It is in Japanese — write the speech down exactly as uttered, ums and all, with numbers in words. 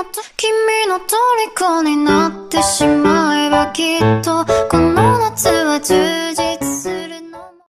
のと君の虜になってしまえばきっとこの夏は充実